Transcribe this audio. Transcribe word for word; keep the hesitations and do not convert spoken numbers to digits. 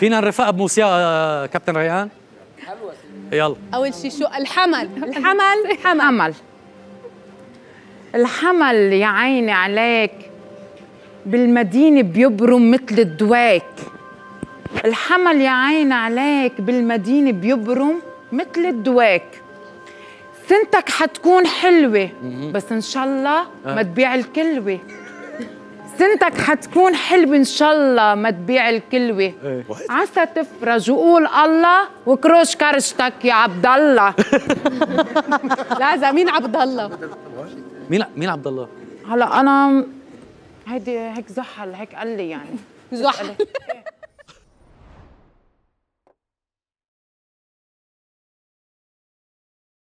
فينا نرفق بموسيقى كابتن ريان؟ حلوة. يلا. أول شيء شو الحمل؟ الحمل حمل حمل. الحمل يا عيني عليك بالمدينة بيبرم مثل الدواك. الحمل يا عيني عليك بالمدينة بيبرم مثل الدواك. سنتك حتكون حلوة بس إن شاء الله ما تبيع الكلوة. سنتك حتكون حلوة إن شاء الله ما تبيع الكلوة. عسى تفرج وقول الله وكروش كرشتك يا عبد الله. لا مين عبد الله؟ مين مين عبد الله؟ هلا أنا هيدي هيك زحل هيك قال لي يعني زحل